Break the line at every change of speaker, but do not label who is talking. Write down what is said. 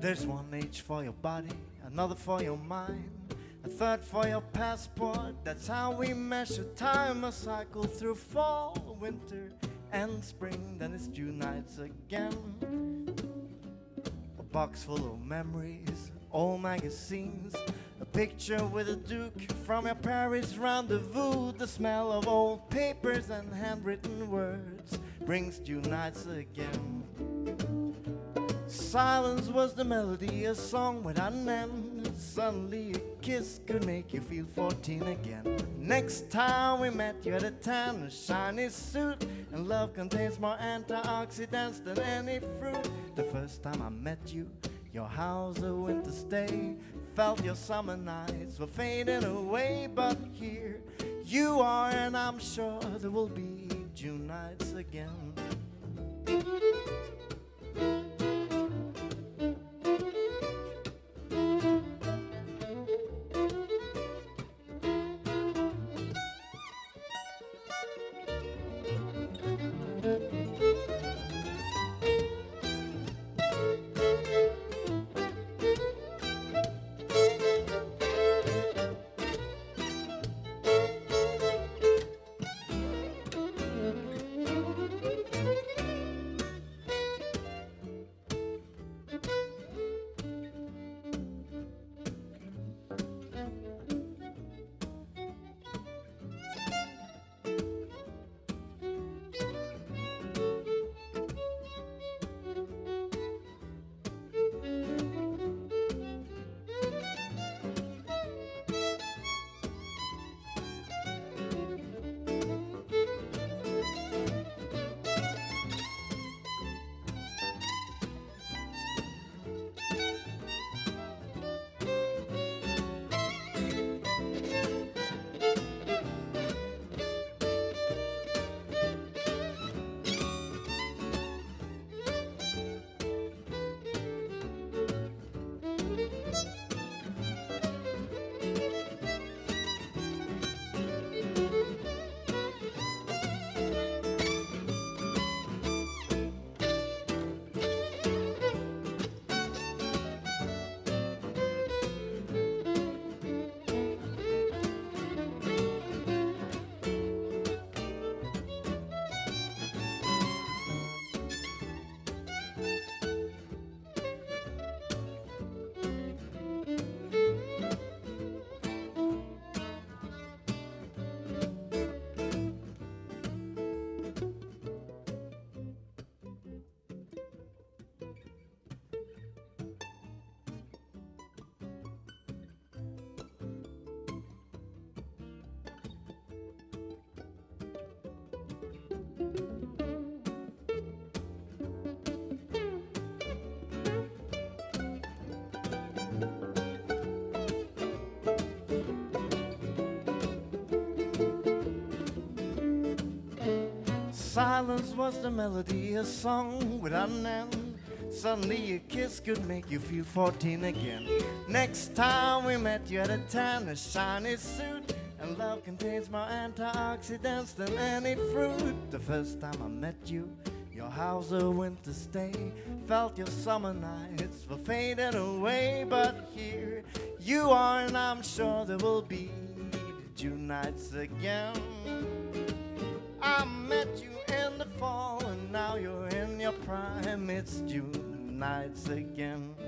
There's one age for your body, another for your mind, a third for your passport. That's how we measure time. A cycle through fall, winter, and spring. Then it's June nights again. A box full of memories, old magazines, a picture with a duke from your Paris rendezvous. The smell of old papers and handwritten words brings June nights again. Silence was the melody, a song without an end. Suddenly a kiss could make you feel 14 again. Next time we met you had a tan and shiny suit, and love contains more antioxidants than any fruit. The first time I met you, your house a winter stay, felt your summer nights were fading away. But here you are, and I'm sure there will be June nights again. Silence was the melody, a song without an end. Suddenly a kiss could make you feel 14 again. Next time we met you had a tan, a shiny suit, and love contains more antioxidants than any fruit. The first time I met you, your house a winter stay, felt your summer nights were fading away. But here you are, and I'm sure there will be June nights again. I met you in the fall, and now you're in your prime. It's June nights again.